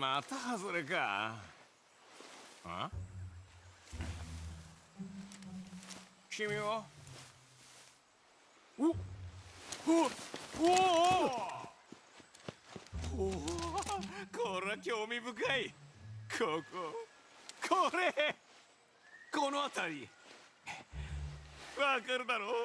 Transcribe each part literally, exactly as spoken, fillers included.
また外れか。あ、君は？おおおおおお、これは興味深い。ここ、これ、この辺りわかるだろう。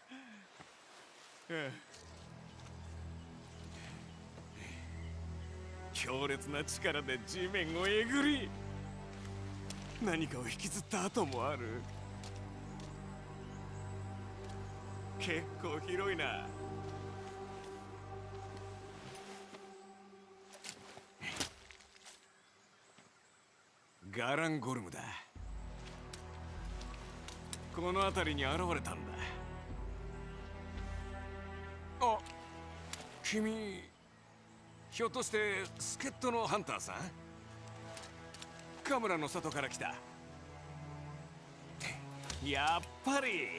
強烈な力で地面をえぐり、何かを引きずった跡もある。結構広いな。ガランゴルムだ。この辺りに現れたんだ。あ、君、ひょっとして助っ人のハンターさん？カムラの里から来た。やっぱり。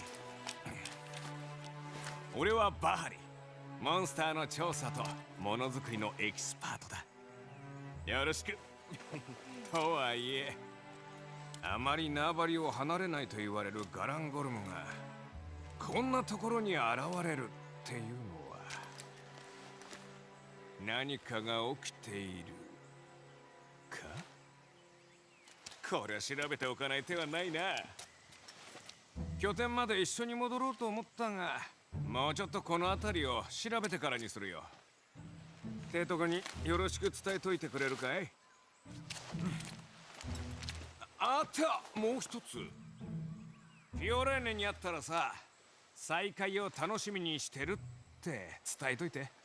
俺はバハリ、モンスターの調査とものづくりのエキスパートだ。よろしく。とはいえ、あまり縄張りを離れないと言われるガランゴルムがこんなところに現れるっていうのは、何かが起きているか？これは調べておかない手はないな。拠点まで一緒に戻ろうと思ったが、もうちょっとこの辺りを調べてからにするよ。提督によろしく伝えといてくれるかい？あった、もう一つ。フィオレーネに会ったらさ、再会を楽しみにしてるって伝えといて。